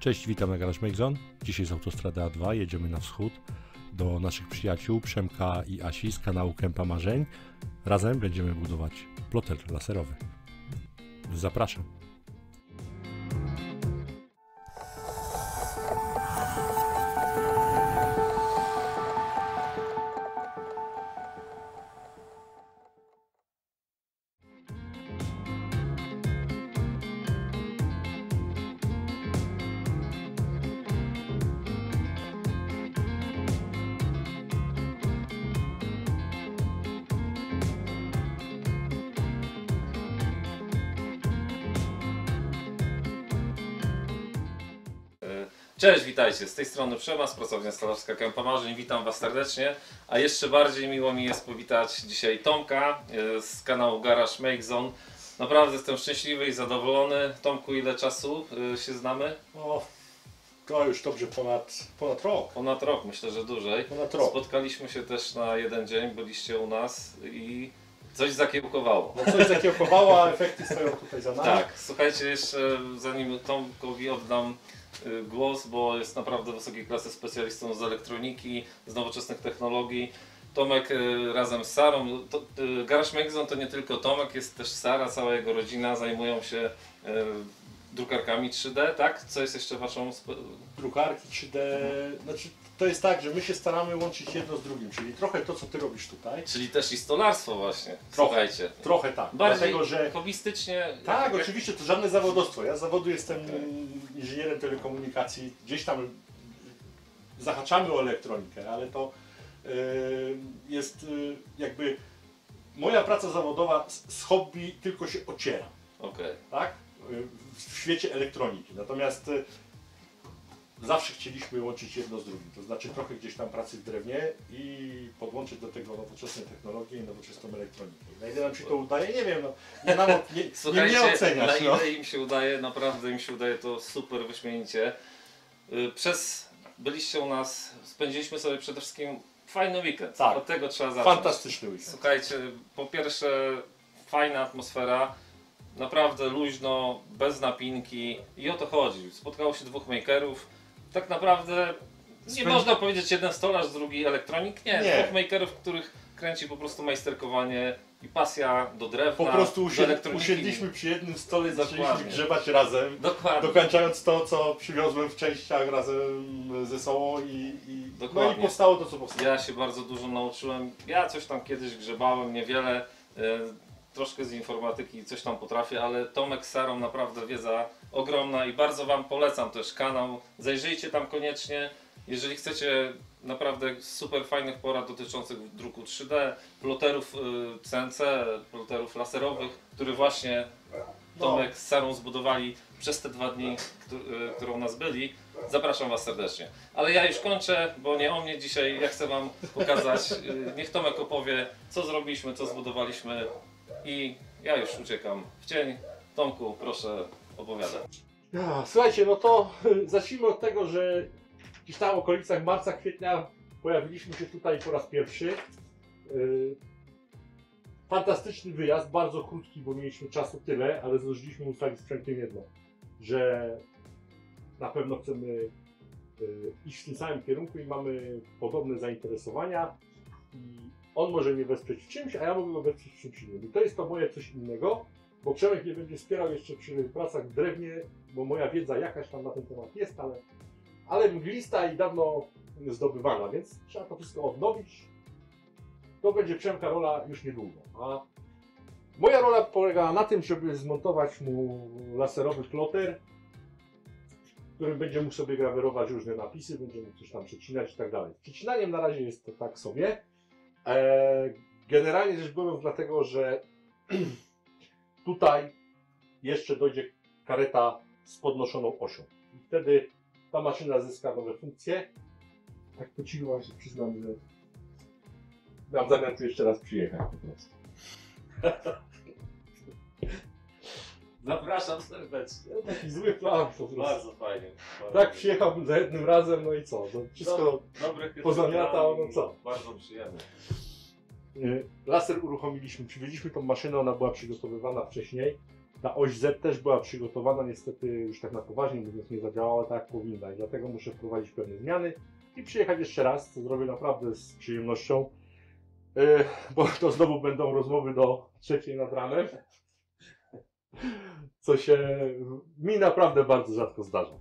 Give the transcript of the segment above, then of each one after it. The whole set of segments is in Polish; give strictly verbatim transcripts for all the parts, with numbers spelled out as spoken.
Cześć, witam na Garage Make Zone. Dzisiaj z autostrady A dwa jedziemy na wschód do naszych przyjaciół Przemka i Asi z kanału Kępa Marzeń. Razem będziemy budować ploter laserowy. Zapraszam. Cześć, witajcie, z tej strony Przemas, pracownia stolarska Kępa Marzeń, witam Was serdecznie, a jeszcze bardziej miło mi jest powitać dzisiaj Tomka z kanału Garage Make Zone. Naprawdę jestem szczęśliwy i zadowolony. Tomku, ile czasu się znamy? O, to już dobrze ponad, ponad rok. Ponad rok, myślę, że dłużej. Ponad rok. Spotkaliśmy się też na jeden dzień, byliście u nas i coś zakiełkowało. No coś zakiełkowało, a efekty stoją tutaj za nami. Tak, słuchajcie, jeszcze zanim Tomkowi oddam głos, bo jest naprawdę wysokiej klasy specjalistą z elektroniki, z nowoczesnych technologii. Tomek razem z Sarą, to, Garage Make Zone to nie tylko Tomek, jest też Sara, cała jego rodzina, zajmują się drukarkami trzy D, tak? Co jest jeszcze Waszą... Drukarki trzy D, mhm. Znaczy to jest tak, że my się staramy łączyć jedno z drugim, czyli trochę to, co Ty robisz tutaj. Czyli też i stolarstwo właśnie, trochę, słuchajcie. Trochę tak, bardziej dlatego że... hobbystycznie... Tak, jak... oczywiście, to żadne zawodowstwo. Ja z zawodu jestem okay. inżynierem telekomunikacji, gdzieś tam zahaczamy o elektronikę, ale to yy, jest yy, jakby moja praca zawodowa z, z hobby tylko się ociera. Okay. Tak? W świecie elektroniki. Natomiast y, zawsze chcieliśmy łączyć jedno z drugim. To znaczy trochę gdzieś tam pracy w drewnie i podłączyć do tego nowoczesne technologie i nowoczesną elektronikę. Na ile nam się to udaje? Nie wiem. No, nie, nam, nie, Słuchajcie, nie, nie oceniać. na ile no. im się udaje, naprawdę im się udaje to super wyśmienicie. Przez byliście u nas, spędziliśmy sobie przede wszystkim fajny weekend. Tak. Od tego trzeba zacząć. Fantastyczny weekend. Słuchajcie, po pierwsze fajna atmosfera. Naprawdę luźno, bez napinki i o to chodzi. Spotkało się dwóch makerów. Tak naprawdę nie Spędzi... można powiedzieć jeden stolarz, drugi elektronik. Nie, nie. dwóch makerów, których kręci po prostu majsterkowanie i pasja do drewna. Po prostu usied... do usiedliśmy przy jednym stole i zaczęliśmy Dokładnie. grzebać razem. Dokładnie. Dokończając to, co przywiozłem w częściach razem ze sobą i, i, Dokładnie. no i powstało to, co powstało. Ja się bardzo dużo nauczyłem. Ja coś tam kiedyś grzebałem, niewiele. Troszkę z informatyki, coś tam potrafię, ale Tomek z Sarą naprawdę wiedza ogromna i bardzo Wam polecam też kanał. Zajrzyjcie tam koniecznie, jeżeli chcecie naprawdę super fajnych porad dotyczących druku trzy D, ploterów C N C, ploterów laserowych, który właśnie Tomek z Sarą zbudowali przez te dwa dni, które u nas byli. Zapraszam Was serdecznie. Ale ja już kończę, bo nie o mnie dzisiaj. Ja chcę Wam pokazać, niech Tomek opowie, co zrobiliśmy, co zbudowaliśmy. I ja już uciekam w cień. Tomku, proszę opowiadać. Ja, słuchajcie, no to zacznijmy od tego, że gdzieś tam w okolicach marca, kwietnia pojawiliśmy się tutaj po raz pierwszy. Yy, fantastyczny wyjazd, bardzo krótki, bo mieliśmy czasu tyle, ale zdążyliśmy ustalić z Przemkiem jedno, że na pewno chcemy yy, iść w tym samym kierunku i mamy podobne zainteresowania. I on może mnie wesprzeć w czymś, a ja mogę go wesprzeć w czymś innym. I to jest to moje coś innego, bo Przemek mnie będzie wspierał jeszcze przy pracach w drewnie, bo moja wiedza jakaś tam na ten temat jest, ale, ale mglista i dawno zdobywana, więc trzeba to wszystko odnowić. To będzie Przemka rola już niedługo. A moja rola polega na tym, żeby zmontować mu laserowy ploter, w którym będzie mógł sobie grawerować różne napisy, będzie mógł coś tam przecinać i tak dalej. Z przecinaniem na razie jest to tak sobie. Generalnie rzecz biorąc dlatego, że tutaj jeszcze dojdzie kareta z podnoszoną osią. I wtedy ta maszyna zyska nowe funkcje. Tak po cichu wam się przyznam, że mam zamiar tu jeszcze raz przyjechać po prostu. Zapraszam serdecznie. Taki zły plan po prostu. Bardzo fajnie. Bardzo tak przyjechałbym za jednym razem, no i co? No wszystko Dobre, pozamiatał, no co? Bardzo przyjemne. Laser uruchomiliśmy, przywieźliśmy tą maszynę, ona była przygotowywana wcześniej. Ta oś Z też była przygotowana, niestety już tak na poważnie mówiąc nie zadziałała tak jak powinna i dlatego muszę wprowadzić pewne zmiany i przyjechać jeszcze raz, co zrobię naprawdę z przyjemnością, yy, bo to znowu będą rozmowy do trzeciej nad ranem, co się mi naprawdę bardzo rzadko zdarza.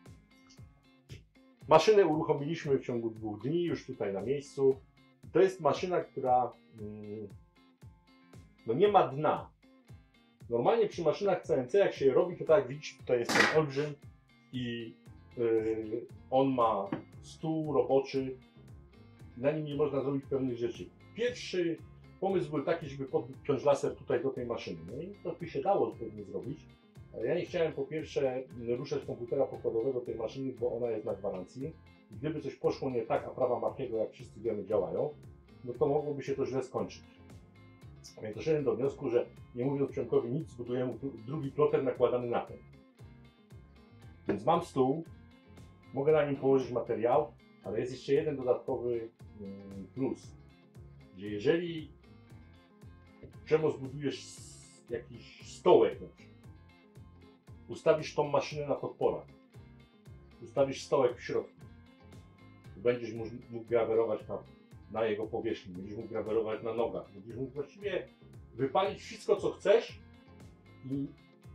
Maszynę uruchomiliśmy w ciągu dwóch dni, już tutaj na miejscu. To jest maszyna, która yy, no nie ma dna. Normalnie przy maszynach C N C, jak się je robi, to tak jak widzicie, tutaj jest ten olbrzym i yy, on ma stół roboczy, na nim nie można zrobić pewnych rzeczy. Pierwszy pomysł był taki, żeby podpiąć laser tutaj do tej maszyny. No i to by się dało pewnie zrobić, ale ja nie chciałem po pierwsze ruszać komputera pokładowego tej maszyny, bo ona jest na gwarancji. I gdyby coś poszło nie tak, a prawa Murphy'ego, jak wszyscy wiemy, działają, no to mogłoby się to źle skończyć. Więc doszedłem do wniosku, że nie mówiąc Przemkowi nic, zbuduję mu drugi ploter nakładany na ten. Więc mam stół, mogę na nim położyć materiał, ale jest jeszcze jeden dodatkowy plus, że jeżeli Przemo zbudujesz jakiś stołek, ustawisz tą maszynę na podporach, ustawisz stołek w środku, będziesz mógł grawerować na na jego powierzchni, będziesz mógł grawerować na nogach, będziesz mógł właściwie wypalić wszystko, co chcesz i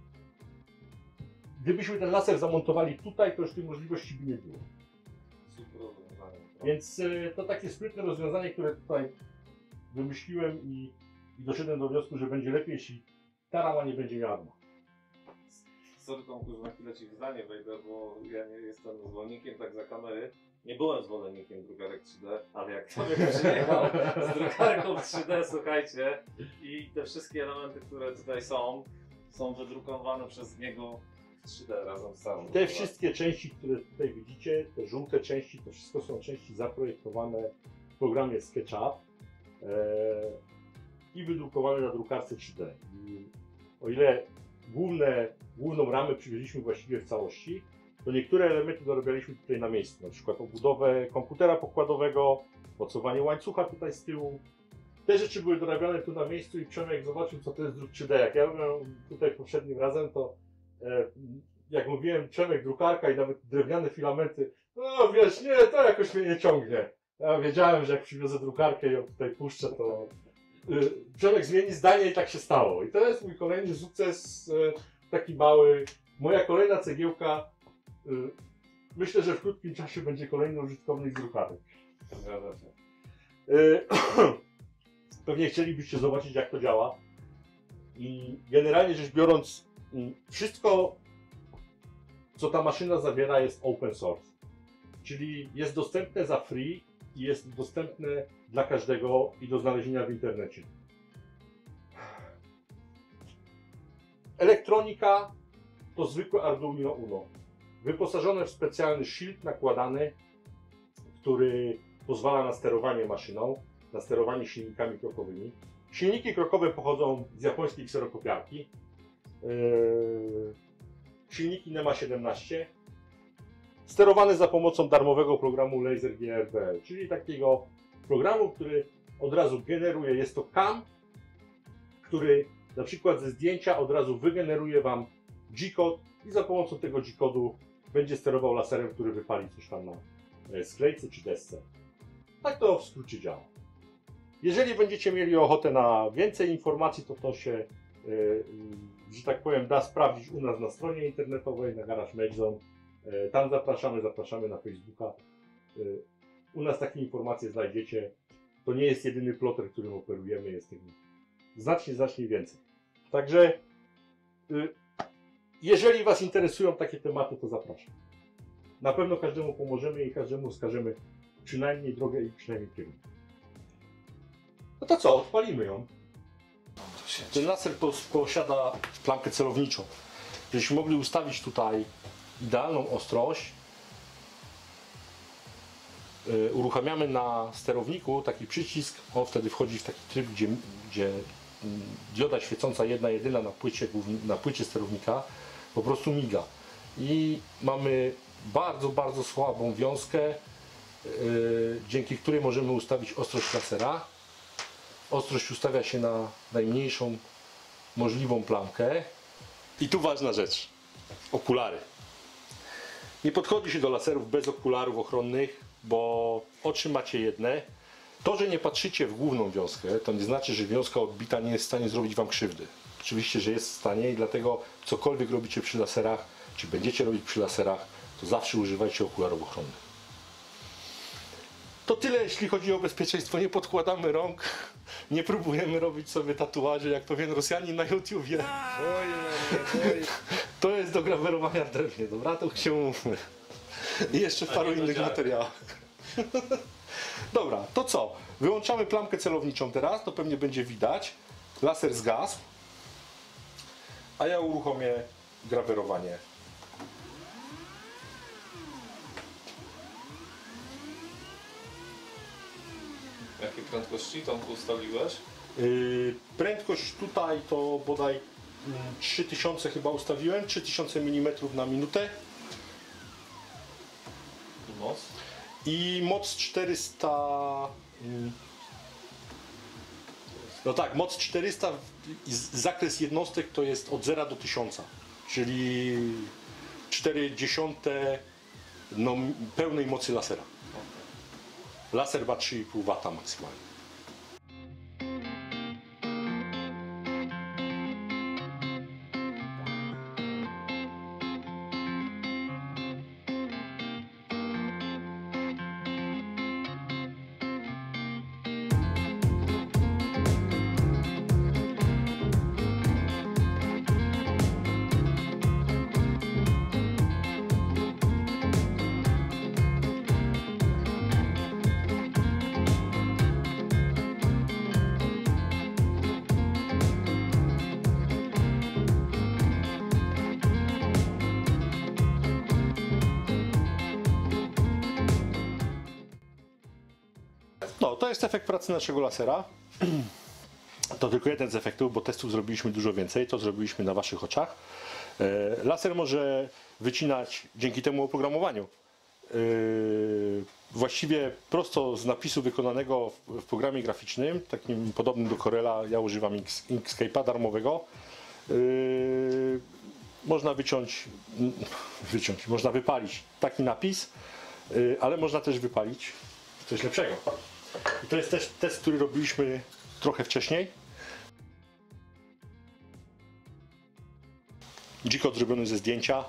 gdybyśmy ten laser zamontowali tutaj, to już tej możliwości by nie było. Super rozwiązanie. Więc y, to takie sprytne rozwiązanie, które tutaj wymyśliłem i, i doszedłem do wniosku, że będzie lepiej, jeśli ta rama nie będzie miała dna. Sorry Tomku, że na chwilę Ci w zdanie wejdę, bo ja nie jestem zwolennikiem tak za kamery. Nie byłem zwolennikiem drukarek trzy D, ale jak Tomek przyjechał z drukarką trzy D, słuchajcie, i te wszystkie elementy, które tutaj są, są wydrukowane przez niego w trzy D razem z samym. Te wszystkie części, które tutaj widzicie, te żółte części, to wszystko są części zaprojektowane w programie SketchUp e, i wydrukowane na drukarce trzy D. I o ile główne, główną ramę przywieźliśmy właściwie w całości, to niektóre elementy dorobialiśmy tutaj na miejscu, na przykład obudowę komputera pokładowego, mocowanie łańcucha tutaj z tyłu. Te rzeczy były dorabiane tu na miejscu i Przemek zobaczył, co to jest druk trzy D. Jak ja byłem tutaj poprzednim razem, to e, jak mówiłem, Przemek drukarka i nawet drewniane filamenty, no wiesz, nie, to jakoś mnie nie ciągnie. Ja wiedziałem, że jak przywiozę drukarkę i ją tutaj puszczę, to y, Przemek zmieni zdanie i tak się stało. I to jest mój kolejny sukces, y, taki mały, moja kolejna cegiełka. Myślę, że w krótkim czasie będzie kolejny użytkownik drukarek. Zgadza się. Pewnie chcielibyście zobaczyć, jak to działa. I generalnie rzecz biorąc, wszystko, co ta maszyna zawiera, jest open source. Czyli jest dostępne za free i jest dostępne dla każdego i do znalezienia w internecie. Elektronika to zwykłe Arduino Uno. Wyposażone w specjalny shield nakładany, który pozwala na sterowanie maszyną, na sterowanie silnikami krokowymi. Silniki krokowe pochodzą z japońskiej kserokopiarki. Yy, silniki NEMA siedemnaście. Sterowane za pomocą darmowego programu Laser G R B L, czyli takiego programu, który od razu generuje, jest to cam, który na przykład ze zdjęcia od razu wygeneruje Wam G-kod i za pomocą tego G-kodu będzie sterował laserem, który wypali coś tam na sklejce czy desce. Tak to w skrócie działa. Jeżeli będziecie mieli ochotę na więcej informacji, to to się, yy, że tak powiem, da sprawdzić u nas na stronie internetowej, na Garage Medzone. Yy, tam zapraszamy, zapraszamy na Facebooka. Yy, u nas takie informacje znajdziecie. To nie jest jedyny ploter, którym operujemy, jest tego znacznie, znacznie więcej. Także yy, jeżeli Was interesują takie tematy, to zapraszam. Na pewno każdemu pomożemy i każdemu wskażemy przynajmniej drogę i przynajmniej kierunek. No to co, odpalimy ją. Ten laser posiada klamkę celowniczą. Żebyśmy mogli ustawić tutaj idealną ostrość, yy, uruchamiamy na sterowniku taki przycisk, on wtedy wchodzi w taki tryb, gdzie, gdzie dioda świecąca jedna jedyna na płycie, na płycie sterownika po prostu miga. I mamy bardzo, bardzo słabą wiązkę, yy, dzięki której możemy ustawić ostrość lasera. Ostrość ustawia się na najmniejszą możliwą plamkę I tu ważna rzecz. Okulary. Nie podchodzi się do laserów bez okularów ochronnych, bo oczy macie jedne. To, że nie patrzycie w główną wiązkę, to nie znaczy, że wiązka odbita nie jest w stanie zrobić wam krzywdy. Oczywiście, że jest w stanie i dlatego cokolwiek robicie przy laserach, czy będziecie robić przy laserach, to zawsze używajcie okularów ochronnych. To tyle, jeśli chodzi o bezpieczeństwo. Nie podkładamy rąk, nie próbujemy robić sobie tatuaży, jak pewien Rosjanin na YouTubie. To jest do grawerowania w drewnie, dobra? To się umówmy. I jeszcze w paru innych materiałach. Dobra, to co? Wyłączamy plamkę celowniczą teraz, to pewnie będzie widać. Laser zgasł. A ja uruchomię grawerowanie. Jakie prędkości tam ustaliłeś? Yy, prędkość tutaj to bodaj mm, trzy tysiące chyba ustawiłem, trzy tysiące milimetrów na minutę. I moc? I moc czterysta. mm, No tak, moc czterysta, i z- zakres jednostek to jest od zera do tysiąca, czyli cztery dziesiąte no, pełnej mocy lasera. Laser ma trzy i pół wata maksymalnie. No, to jest efekt pracy naszego lasera. To tylko jeden z efektów, bo testów zrobiliśmy dużo więcej. To zrobiliśmy na waszych oczach. E, Laser może wycinać dzięki temu oprogramowaniu. e, Właściwie prosto z napisu wykonanego w, w programie graficznym, takim podobnym do Corela, ja używam Inks- Inkscape'a darmowego. e, Można wyciąć, wyciąć, można wypalić taki napis, e, ale można też wypalić coś lepszego. I to jest też test, który robiliśmy trochę wcześniej. Dziko zrobiony ze zdjęcia.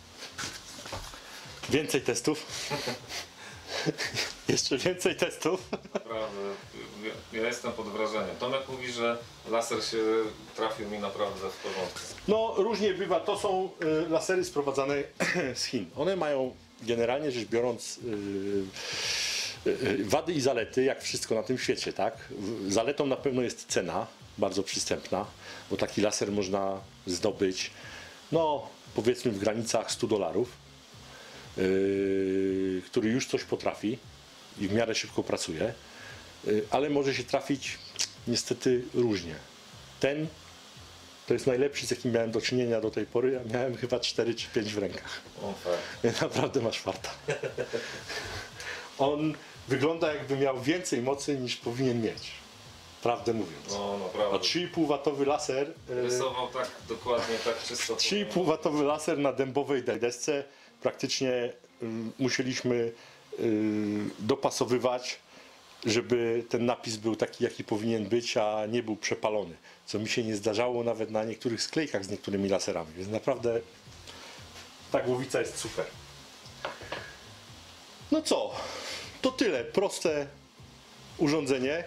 Więcej testów. Jeszcze więcej testów. Naprawdę, ja, ja jestem pod wrażeniem. Tomek mówi, że laser się trafił mi naprawdę w porządku. No różnie bywa. To są y, lasery sprowadzane z Chin. One mają generalnie rzecz biorąc y, y, wady i zalety, jak wszystko na tym świecie, tak? Zaletą na pewno jest cena, bardzo przystępna, bo taki laser można zdobyć, no powiedzmy w granicach stu dolarów, yy, który już coś potrafi i w miarę szybko pracuje, yy, ale może się trafić niestety różnie. Ten to jest najlepszy, z jakim miałem do czynienia do tej pory. Ja miałem chyba cztery czy pięć w rękach. O, tak. Naprawdę masz farta. On wygląda, jakby miał więcej mocy niż powinien mieć. Prawdę mówiąc. No, A naprawdę. trzy i pół watowy laser. e, Rysował tak dokładnie, tak czysto. trzy i pół watowy laser na dębowej desce. Praktycznie y, musieliśmy y, dopasowywać, żeby ten napis był taki, jaki powinien być, a nie był przepalony. Co mi się nie zdarzało nawet na niektórych sklejkach z niektórymi laserami. Więc naprawdę ta głowica jest super. No co? To tyle. Proste urządzenie.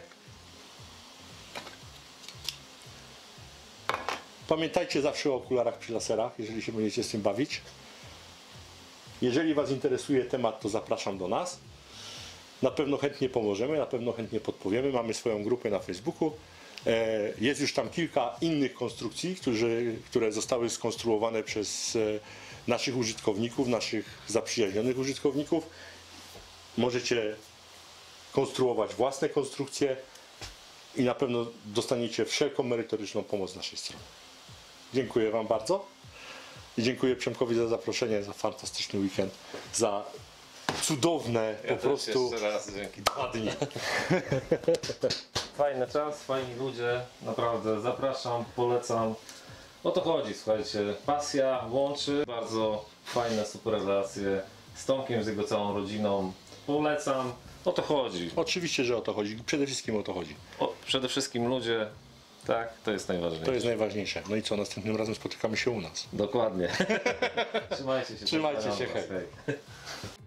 Pamiętajcie zawsze o okularach przy laserach, jeżeli się będziecie z tym bawić. Jeżeli Was interesuje temat, to zapraszam do nas. Na pewno chętnie pomożemy, na pewno chętnie podpowiemy. Mamy swoją grupę na Facebooku. E, Jest już tam kilka innych konstrukcji, którzy, które zostały skonstruowane przez e, naszych użytkowników, naszych zaprzyjaźnionych użytkowników. Możecie konstruować własne konstrukcje i na pewno dostaniecie wszelką merytoryczną pomoc z naszej strony. Dziękuję Wam bardzo i dziękuję Przemkowi za zaproszenie, za fantastyczny weekend, za cudowne Ja po też prostu jeszcze raz dzięki. dwa dni. Fajny czas, fajni ludzie, naprawdę zapraszam, polecam. O to chodzi, słuchajcie, pasja łączy, bardzo fajne, super relacje z Tomkiem, z jego całą rodziną. Polecam, o to chodzi. Oczywiście, że o to chodzi. Przede wszystkim o to chodzi. O, przede wszystkim ludzie, tak, to jest najważniejsze. To jest najważniejsze. No i co, następnym razem spotykamy się u nas. Dokładnie. Trzymajcie się. Trzymajcie się, pozdrawiam was, hej. hej.